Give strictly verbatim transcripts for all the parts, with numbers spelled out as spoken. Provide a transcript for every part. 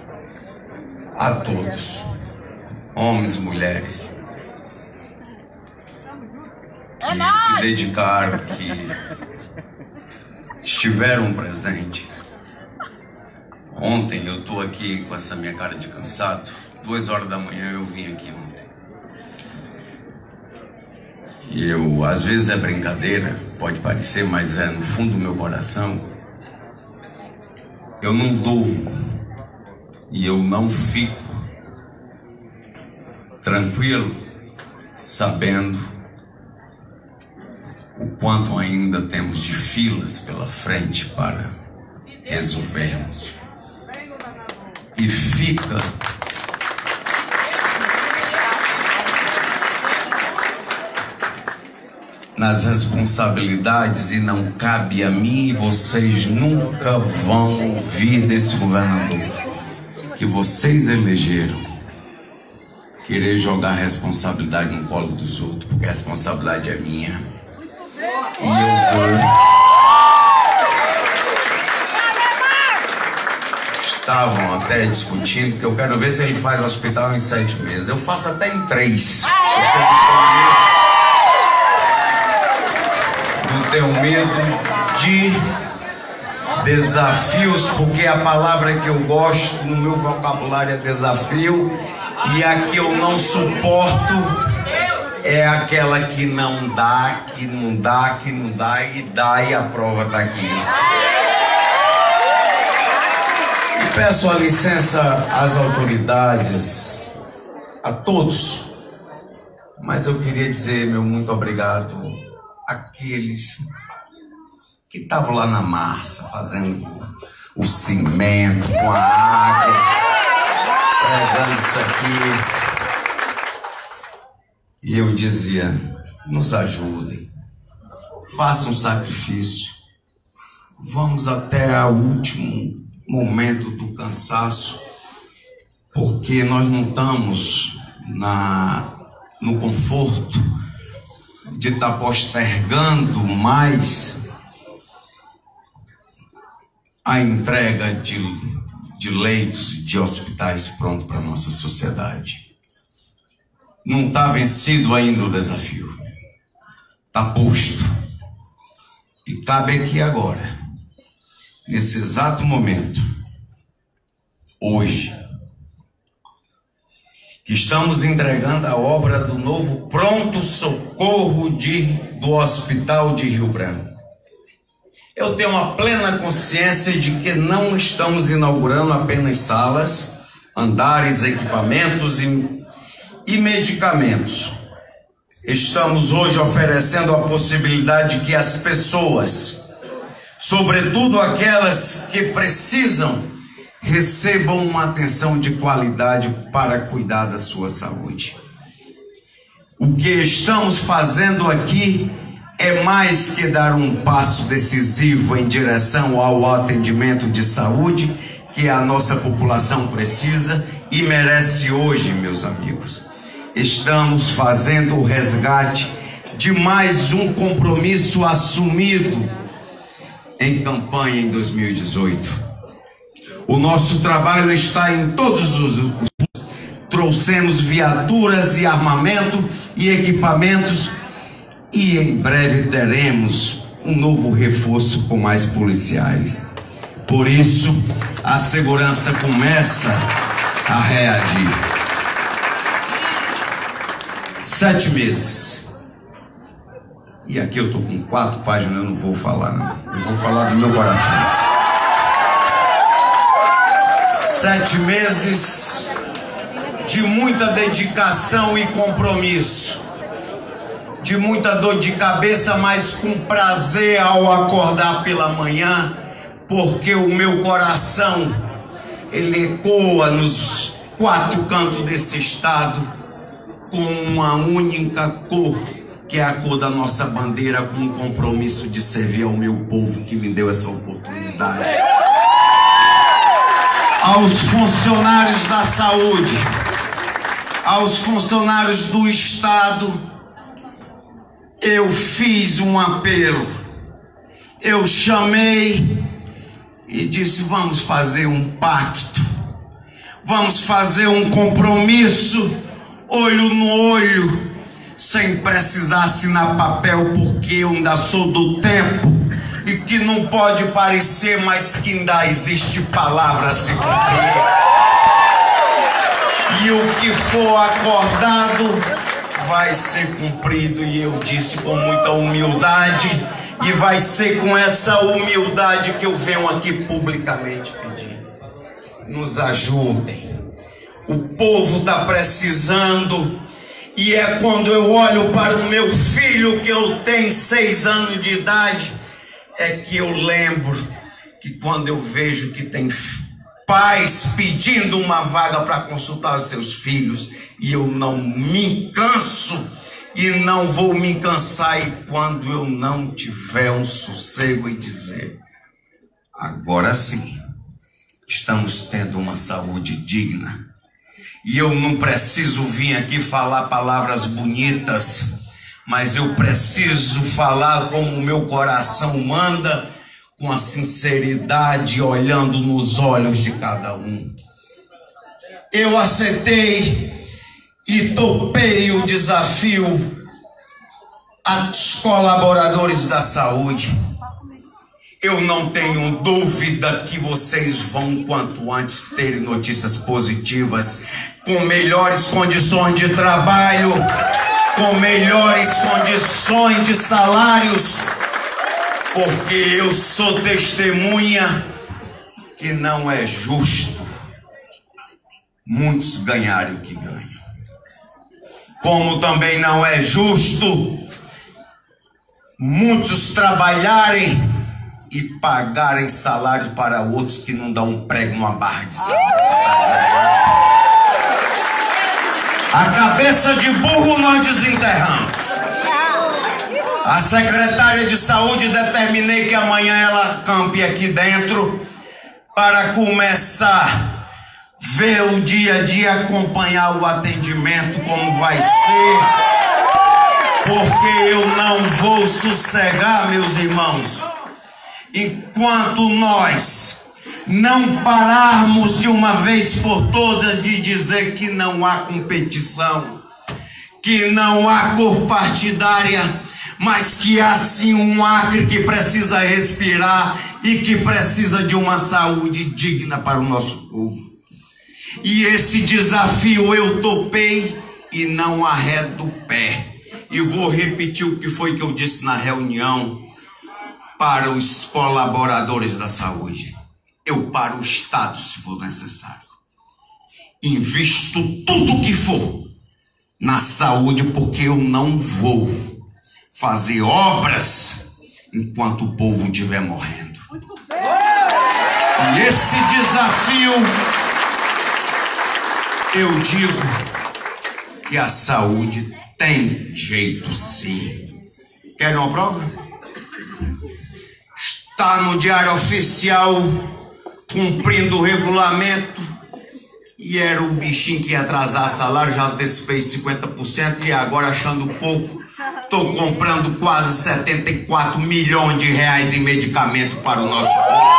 a todos, homens e mulheres, que se dedicaram, que estiveram presentes. Ontem eu estou aqui com essa minha cara de cansado. Duas horas da manhã eu vim aqui ontem. E eu, às vezes é brincadeira, pode parecer, mas é no fundo do meu coração. Eu não durmo e eu não fico tranquilo sabendo o quanto ainda temos de filas pela frente para resolvermos. E fica nas responsabilidades, e não cabe a mim, e vocês nunca vão ouvir desse governador que vocês elegeram querer jogar a responsabilidade no colo dos outros, porque a responsabilidade é minha. E eu vou. Estavam até discutindo que eu quero ver se ele faz o hospital em sete meses. Eu faço até em três. Não tenho medo de desafios, porque a palavra que eu gosto no meu vocabulário é desafio, e a que eu não suporto é aquela que não dá, que não dá, que não dá e dá, e a prova está aqui. E peço a licença às autoridades, a todos, mas eu queria dizer meu muito obrigado àqueles que estavam lá na massa, fazendo o cimento com a água, pregando isso aqui. E eu dizia, nos ajudem, façam um sacrifício, vamos até o último momento do cansaço, porque nós não estamos na, no conforto de estar postergando mais a entrega de, de leitos de hospitais prontos para a nossa sociedade. Não está vencido ainda o desafio, está posto. E cabe aqui agora, nesse exato momento, hoje, que estamos entregando a obra do novo pronto-socorro de, do Hospital de Rio Branco. Eu tenho uma plena consciência de que não estamos inaugurando apenas salas, andares, equipamentos e e medicamentos. Estamos hoje oferecendo a possibilidade que as pessoas, sobretudo aquelas que precisam, recebam uma atenção de qualidade para cuidar da sua saúde. O que estamos fazendo aqui é mais que dar um passo decisivo em direção ao atendimento de saúde que a nossa população precisa e merece hoje, meus amigos. Estamos fazendo o resgate de mais um compromisso assumido em campanha em dois mil e dezoito. O nosso trabalho está em todos os... Trouxemos viaturas e armamento e equipamentos, e em breve teremos um novo reforço com mais policiais. Por isso, a segurança começa a reagir. Sete meses. E aqui eu estou com quatro páginas, eu não vou falar não. Eu vou falar do meu coração. Sete meses de muita dedicação e compromisso. De muita dor de cabeça, mas com prazer ao acordar pela manhã, porque o meu coração, ele ecoa nos quatro cantos desse estado, com uma única cor, que é a cor da nossa bandeira, com um compromisso de servir ao meu povo que me deu essa oportunidade. Aos funcionários da saúde, aos funcionários do Estado, eu fiz um apelo. Eu chamei e disse, vamos fazer um pacto. Vamos fazer um compromisso, olho no olho, sem precisar assinar papel, porque eu ainda sou do tempo e que não pode parecer, mas que ainda existe palavra a se cumprir. E o que for acordado vai ser cumprido, e eu disse com muita humildade, e vai ser com essa humildade que eu venho aqui publicamente pedir. Nos ajudem. O povo está precisando, e é quando eu olho para o meu filho, que eu tenho seis anos de idade, é que eu lembro que quando eu vejo que tem pais pedindo uma vaga para consultar os seus filhos, e eu não me canso e não vou me cansar, e quando eu não tiver um sossego e dizer, agora sim, estamos tendo uma saúde digna, e eu não preciso vir aqui falar palavras bonitas, mas eu preciso falar como o meu coração manda, com a sinceridade, olhando nos olhos de cada um. Eu aceitei e topei o desafio aos colaboradores da saúde. Eu não tenho dúvida que vocês vão, quanto antes, terem notícias positivas, com melhores condições de trabalho, com melhores condições de salários, porque eu sou testemunha que não é justo muitos ganharem o que ganham. Como também não é justo muitos trabalharem e pagarem salário para outros que não dão um prego numa barra de salário. A cabeça de burro nós desenterramos. A secretária de saúde, determinei que amanhã ela campe aqui dentro para começar a ver o dia a dia, acompanhar o atendimento, como vai ser, porque eu não vou sossegar, meus irmãos, enquanto nós não pararmos de uma vez por todas de dizer que não há competição, que não há cor partidária, mas que há sim um Acre que precisa respirar e que precisa de uma saúde digna para o nosso povo. E esse desafio eu topei e não arredo o pé. E vou repetir o que foi que eu disse na reunião para os colaboradores da saúde. Eu paro o Estado se for necessário. Invisto tudo que for na saúde, porque eu não vou fazer obras enquanto o povo estiver morrendo. E esse desafio, eu digo que a saúde tem jeito sim. Querem uma prova? Está no Diário Oficial, cumprindo o regulamento, e era o bichinho que ia atrasar salário, já antecipei cinquenta por cento, e agora, achando pouco, estou comprando quase setenta e quatro milhões de reais em medicamento para o nosso povo.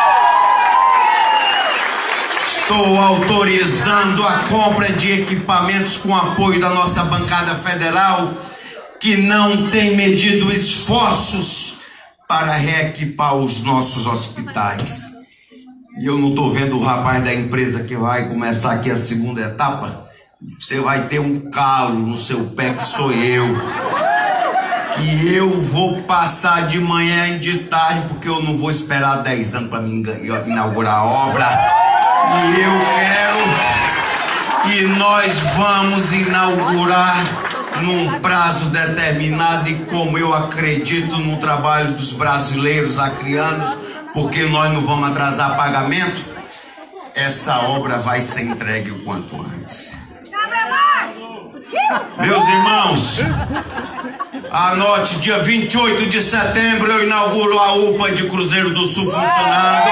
Estou autorizando a compra de equipamentos com apoio da nossa bancada federal, que não tem medido esforços para reequipar os nossos hospitais. E eu não estou vendo o rapaz da empresa que vai começar aqui a segunda etapa. Você vai ter um calo no seu pé, que sou eu. Que eu vou passar de manhã e de tarde, porque eu não vou esperar dez anos para me inaugurar a obra. E eu quero, e nós vamos inaugurar num prazo determinado, e como eu acredito no trabalho dos brasileiros acrianos, porque nós não vamos atrasar pagamento, essa obra vai ser entregue o quanto antes. Meus irmãos, anote, dia vinte e oito de setembro eu inauguro a U P A de Cruzeiro do Sul funcionando.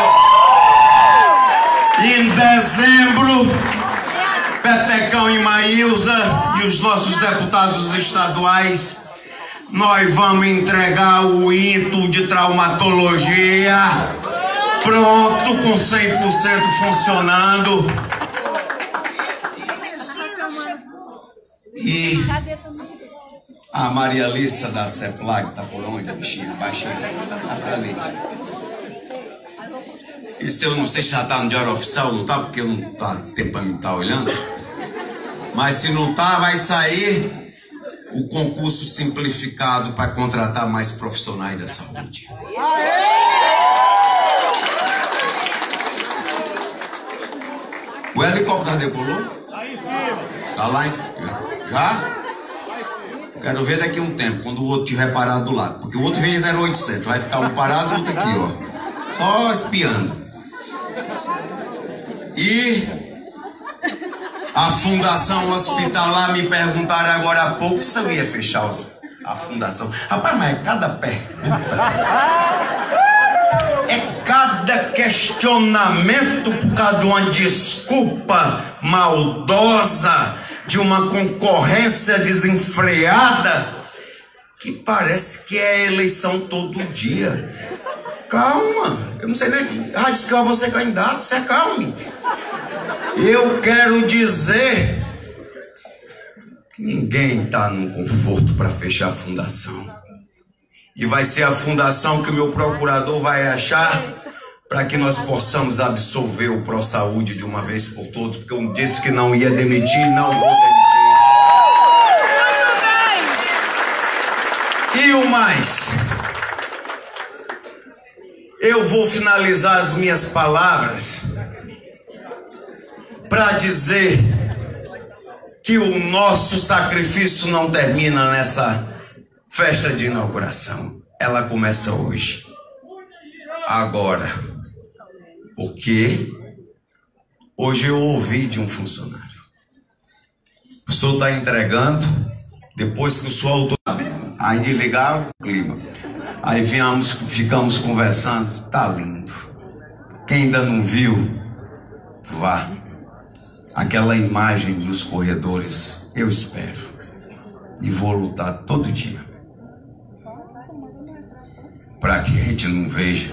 Em dezembro, Petecão e Maílza e os nossos deputados estaduais, nós vamos entregar o I N T de traumatologia pronto, com cem por cento funcionando. E a Maria Alissa dá certo lá, que tá por onde, a bichinha? Baixinha. Tá por ali. Isso eu não sei se já tá no diário oficial, não tá? Porque eu não tá tempo pra mim estar olhando. Mas se não tá, vai sair o concurso simplificado para contratar mais profissionais da saúde. O helicóptero decolou? Tá lá, hein? Já? Quero ver daqui a um tempo, quando o outro tiver parado do lado. Porque o outro vem zero oitocentos, vai ficar um parado e outro aqui, ó. Só espiando. E a Fundação Hospitalar me perguntaram agora há pouco se eu ia fechar a fundação. Rapaz, mas é cada pergunta. É cada questionamento por causa de uma desculpa maldosa, de uma concorrência desenfreada, que parece que é eleição todo dia. Calma, eu não sei nem. Ah, disse que eu vou ser candidato, se acalme. Eu quero dizer que ninguém está no conforto para fechar a fundação. E vai ser a fundação que o meu procurador vai achar para que nós possamos absolver o ProSaúde de uma vez por todas, porque eu disse que não ia demitir, não vou demitir. E o mais, eu vou finalizar as minhas palavras para dizer que o nosso sacrifício não termina nessa festa de inauguração. Ela começa hoje, agora, porque hoje eu ouvi de um funcionário: o senhor está entregando depois que o senhor autorizou. Aí desligaram o clima. Aí viemos, ficamos conversando. Tá lindo. Quem ainda não viu, vá. Aquela imagem nos corredores, eu espero. E vou lutar todo dia para que a gente não veja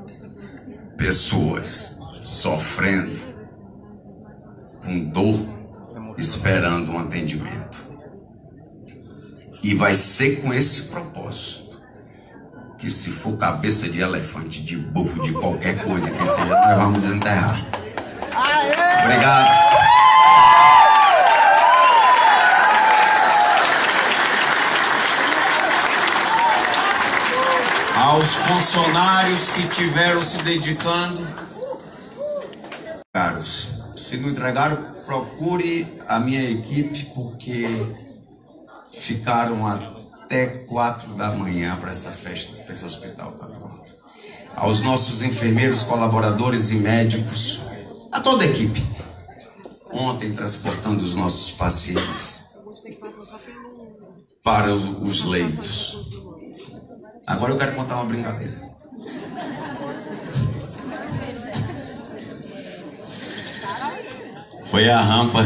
pessoas sofrendo, com dor, esperando um atendimento. E vai ser com esse propósito que, se for cabeça de elefante, de burro, de qualquer coisa que seja, nós vamos desenterrar. Obrigado. Aos funcionários que tiveram se dedicando, caros, se não entregaram, procure a minha equipe, porque ficaram até quatro da manhã para essa festa, para esse hospital estar pronto. Aos nossos enfermeiros, colaboradores e médicos, a toda a equipe, ontem transportando os nossos pacientes para os, os leitos. Agora eu quero contar uma brincadeira. Foi a rampa.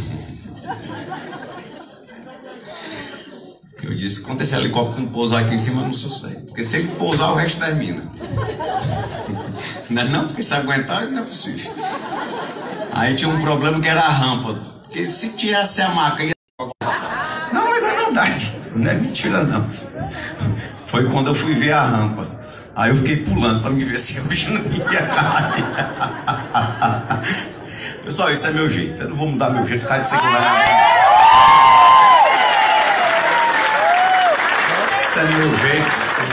Eu disse, quando esse helicóptero não pousar aqui em cima, eu não sossego. Porque se ele pousar, o resto termina. Não é não, porque se aguentar, não é possível. Aí tinha um problema que era a rampa. Porque se tivesse a maca, ia... Não, mas é verdade. Não é mentira, não. Foi quando eu fui ver a rampa. Aí eu fiquei pulando para me ver se o bicho não ia cair. Pessoal, isso é meu jeito. Eu não vou mudar meu jeito por causa de você que vai. Esse é meu jeito.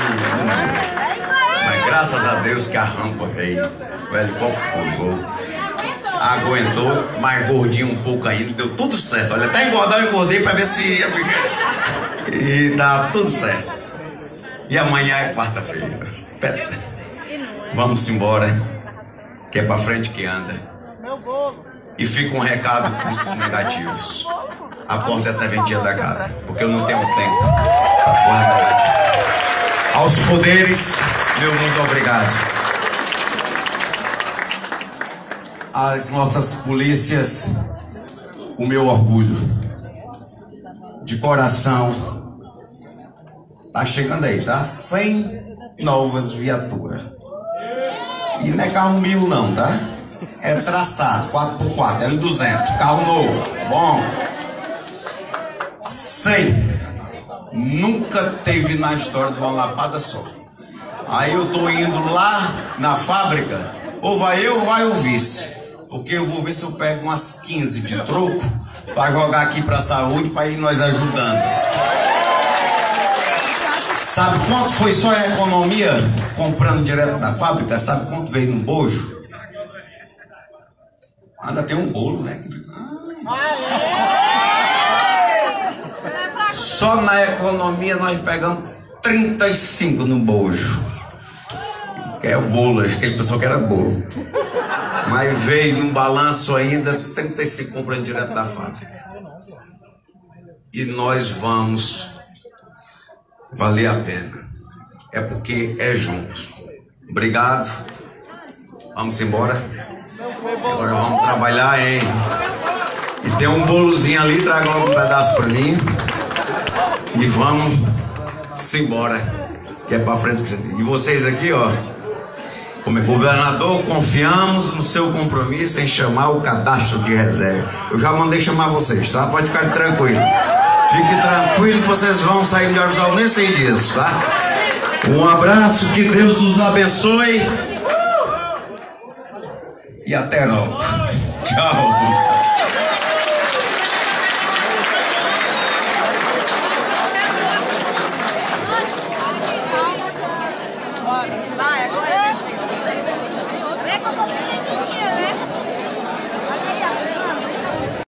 Mas graças a Deus que a rampa veio. O helicóptero pousou. Aguentou, mais gordinho um pouco ainda. Deu tudo certo. Olha, até engordar eu engordei para ver se ia. E tá tudo certo. E amanhã é quarta-feira. Vamos embora, que é pra frente que anda. E fica um recado pros negativos: a porta é a serventia da casa, porque eu não tenho tempo para negativo. Aos poderes, meu muito obrigado. Às nossas polícias, o meu orgulho. De coração. Tá chegando aí, tá? cem novas viaturas. E não é carro mil não, tá? É traçado, quatro por quatro, L duzentos, carro novo, bom. cem. Nunca teve na história de uma lapada só. Aí eu tô indo lá na fábrica, ou vai eu ou vai o vice. Porque eu vou ver se eu pego umas quinze de troco para jogar aqui para a saúde, para ir nós ajudando. Sabe quanto foi só a economia comprando direto da fábrica? Sabe quanto veio no bojo? Ainda tem um bolo, né? Só na economia nós pegamos trinta e cinco no bojo. Que é o bolo, acho que ele pensou que era bolo. Mas veio num balanço ainda trinta e cinco comprando direto da fábrica. E nós vamos valer a pena. É porque é juntos. Obrigado. Vamos embora. Agora vamos trabalhar, hein? E tem um bolozinho ali, traga logo um pedaço para mim. E vamos embora. Que é para frente. E vocês aqui, ó. Como governador, confiamos no seu compromisso em chamar o cadastro de reserva. Eu já mandei chamar vocês, tá? Pode ficar tranquilo. Fique tranquilo que vocês vão sair de Orival nem seis dias, tá? Um abraço, que Deus os abençoe. E até logo. Tchau.